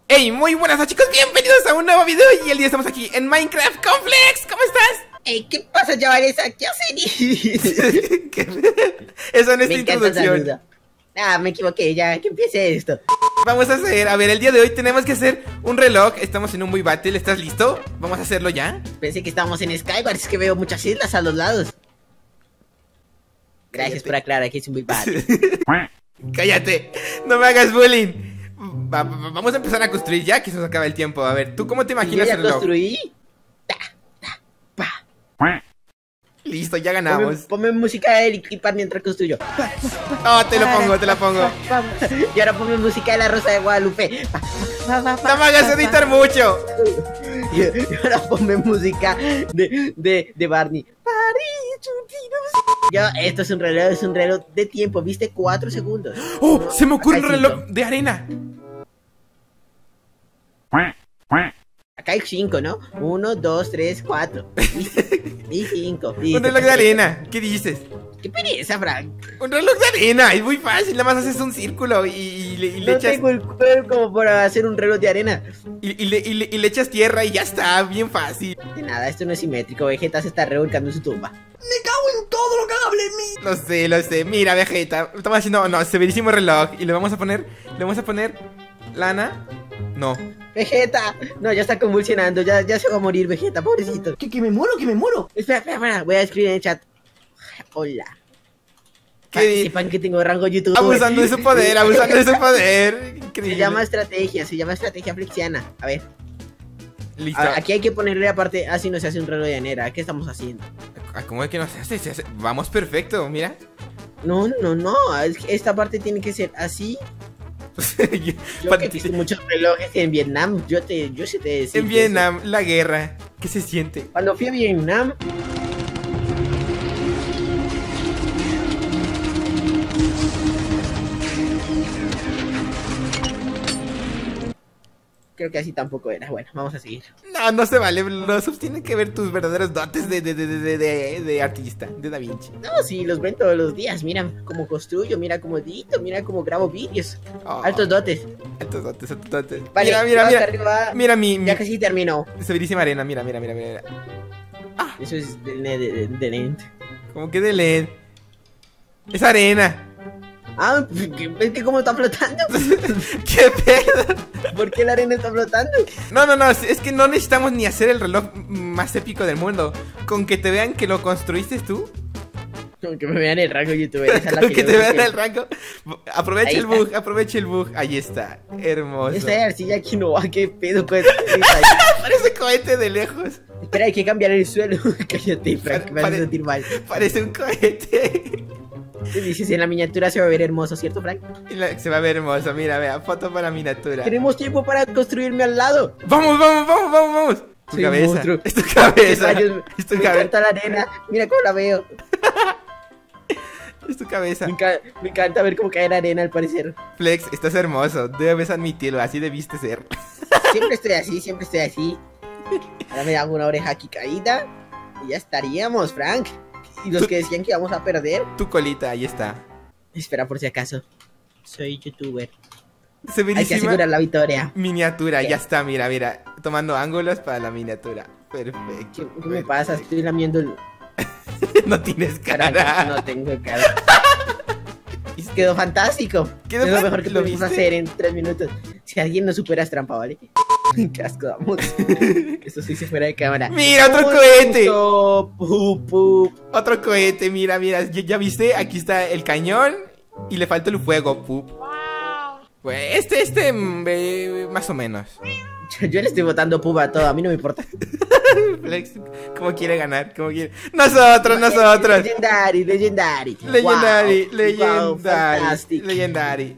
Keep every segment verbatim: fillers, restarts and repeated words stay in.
Hey, muy buenas chicos, bienvenidos a un nuevo video. Y el día estamos aquí en Minecraft con Flex. ¿Cómo estás? Hey, ¿qué pasa, chavales? ¿Qué hacen? Esa no es tu introducción. Ah, me equivoqué, ya que empiece esto. Vamos a hacer, a ver, el día de hoy tenemos que hacer un reloj. Estamos en un Buy Battle, ¿estás listo? Vamos a hacerlo ya. Pensé que estábamos en Skyward, es que veo muchas islas a los lados. Gracias por aclarar que es un Buy Battle. Cállate, no me hagas bullying. Va, va, vamos a empezar a construir ya que se nos acaba el tiempo. A ver, ¿tú cómo te imaginas ya el reloj? construí. Ta, ta, pa. Listo, ya ganamos. Ponme, ponme música de Eric Ipar mientras construyo. Oh, te lo pongo, te la pongo. Y ahora ponme música de La Rosa de Guadalupe. No me hagas editar mucho. Y, y ahora ponme música de, de, de Barney. Ya, esto es un reloj, es un reloj de tiempo, viste, cuatro segundos. Oh, ¿no? se me ocurre Acá un hay reloj cinco. de arena. Acá hay cinco, ¿no? Uno, dos, tres, cuatro. Y cinco. Un reloj de arena, ¿qué dices? Qué pereza, Frank. Un reloj de arena, es muy fácil, nada más haces un círculo y, y le, y le No echas tengo el cuerpo como para hacer un reloj de arena. y, y le, y, le, y le echas tierra y ya está, bien fácil. De nada, esto no es simétrico. Vegeta se está revolcando en su tumba. Me cago en todo lo que hable en mí. Lo sé, lo sé, mira Vegeta, estamos haciendo, no, severísimo reloj. Y le vamos a poner, le vamos a poner lana. No. Vegeta, no, ya está convulsionando, ya, ya se va a morir Vegeta, pobrecito. Que, que me muero, que me muero. Espera, espera, espera, voy a escribir en el chat. Hola. ¿Qué? Para que sepan que tengo rango YouTube. Abusando de su poder, abusando de su poder. Se Increíble. llama estrategia, se llama estrategia flexiana. A ver, Listo. a- aquí hay que ponerle aparte, así no se hace un reloj de arena. ¿Qué estamos haciendo? Ah, ¿cómo es que no se hace? Se hace? Vamos perfecto, mira. No, no, no, es que esta parte tiene que ser así. Yo- Yo para que he ti- visto muchos relojes en Vietnam, yo te, yo sé te decir. en que Vietnam, la guerra, ¿qué se siente? eso- Cuando fui a Vietnam, creo que así tampoco era. Bueno, vamos a seguir. No, no se vale, los subs tienen que ver tus verdaderos dotes de, de, de, de, de, de artista, de Da Vinci. No, sí, los ven todos los días. Mira cómo construyo, mira cómo edito, mira cómo grabo vídeos. Oh, Altos dotes. altos dotes, altos dotes. Vale, Mira, mira, hasta mira. arriba. Mira mi, mi Ya casi terminó. severísima arena, mira, mira, mira, mira. Eso es de, de, de, de lente. Como que de L E D. Es arena. Ah, ¿ves que cómo está flotando? ¿Qué pedo? ¿Por qué la arena está flotando? No, no, no, es que no necesitamos ni hacer el reloj más épico del mundo. Con que te vean que lo construiste tú. Como que me vean el rango YouTube. Esa es la Con que que yo te vean busqué. el rango. Aprovecha Ahí el está. bug, aprovecha el bug. Ahí está, hermoso. Esta arcilla aquí no va, qué pedo con esta arcilla. Parece cohete de lejos. Espera, hay que cambiar el suelo. Cállate, Frank, me Pare- hace sentir mal. Parece un cohete. Te dices, en la miniatura se va a ver hermoso, ¿cierto, Frank? Y la- se va a ver hermoso, mira, vea, foto para miniatura. Tenemos tiempo para construirme al lado. Vamos, vamos, vamos, vamos, vamos. Tu Soy un cabeza, monstruo. es tu cabeza, Rayos, es tu me cabeza, encanta la arena. Mira cómo la veo. es tu cabeza. Me, enca- me encanta ver cómo cae la arena, al parecer. Flex, estás hermoso, debes admitirlo, así debiste ser. Siempre estoy así, siempre estoy así. Ahora me hago una oreja aquí caída. Y ya estaríamos, Frank. Y los que decían que íbamos a perder. Tu colita, ahí está. Espera por si acaso. Soy youtuber. Hay que Severísima asegurar la victoria. miniatura, ¿Qué? ya está, mira, mira. Tomando ángulos para la miniatura. Perfecto. ¿Qué, qué me pasa? Estoy lamiendo el... No tienes Carajo, cara. no tengo cara. Y quedó fantástico. Quedó es lo fan- mejor que ¿lo podemos viste? hacer en tres minutos. Si alguien no supera es trampa, ¿vale? Qué asco damos. Eso sí se fuera de cámara. Mira, otro Muy cohete. bonito. Pup, pup. Otro cohete, mira, mira. ¿Ya, ya viste? Aquí está el cañón y le falta el fuego, pup. Pues este, este, mm, eh, más o menos. Yo, yo le estoy botando pupa a todo, a mí no me importa. Flex, ¿cómo quiere ganar? ¿Cómo quiere? Nosotros, nosotros. Legendary, legendary. Legendary, Wow, legendary, wow, fantastic. legendary.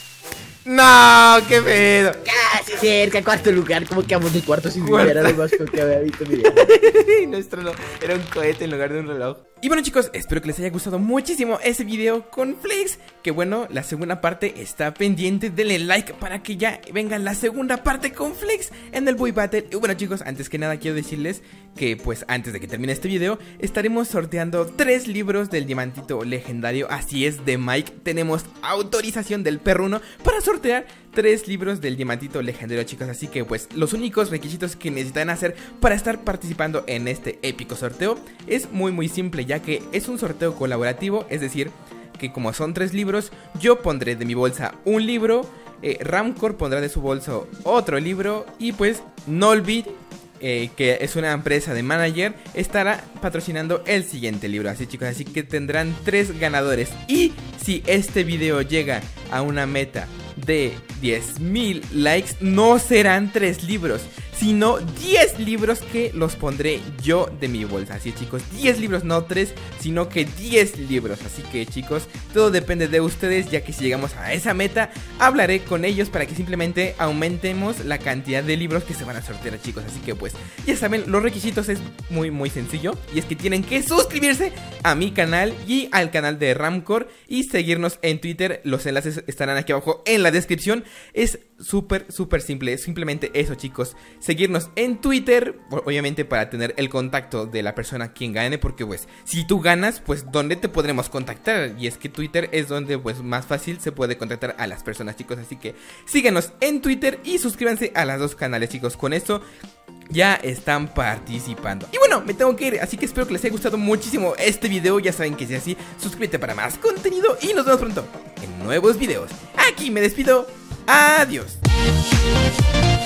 No, qué pedo. Casi cerca, cuarto lugar. ¿Cómo quedamos de cuarto sin Cuarto. era lo más feo que había visto en mi vida? Nuestro no, era un cohete en lugar de un reloj. Y bueno chicos, espero que les haya gustado muchísimo ese video con Flex. Que bueno, la segunda parte está pendiente. Denle like para que ya venga la segunda parte con Flex en el Buy Battle. Y bueno chicos, antes que nada quiero decirles que pues antes de que termine este video estaremos sorteando tres libros del diamantito legendario. Así es, de Mike. Tenemos autorización del perruno para sortear tres libros del diamantito legendario, chicos. Así que pues los únicos requisitos que necesitan hacer para estar participando en este épico sorteo es muy muy simple, ya que es un sorteo colaborativo. Es decir, que como son tres libros, yo pondré de mi bolsa un libro, eh, Ramcore pondrá de su bolso otro libro, y pues Nolbit, eh, que es una empresa de manager, estará patrocinando el siguiente libro. Así, chicos, así que tendrán tres ganadores. Y si este video llega a una meta de diez mil likes, no serán tres libros, sino diez libros que los pondré yo de mi bolsa. Así, chicos, diez libros, no tres, sino que diez libros. Así que, chicos, todo depende de ustedes, ya que si llegamos a esa meta, hablaré con ellos para que simplemente aumentemos la cantidad de libros que se van a sortear, chicos. Así que pues, ya saben, los requisitos es muy muy sencillo, y es que tienen que suscribirse a mi canal y al canal de Ramcore y seguirnos en Twitter. Los enlaces estarán aquí abajo en la descripción. Es súper súper simple, es simplemente eso, chicos. Seguirnos en Twitter, obviamente para tener el contacto de la persona quien gane, porque pues si tú ganas, pues ¿dónde te podremos contactar? Y es que Twitter es donde pues más fácil se puede contactar a las personas, chicos. Así que síganos en Twitter y suscríbanse a los dos canales, chicos. Con esto ya están participando. Y bueno, me tengo que ir, así que espero que les haya gustado muchísimo este video. Ya saben que si es así, suscríbete para más contenido y nos vemos pronto en nuevos videos. Aquí me despido, adiós.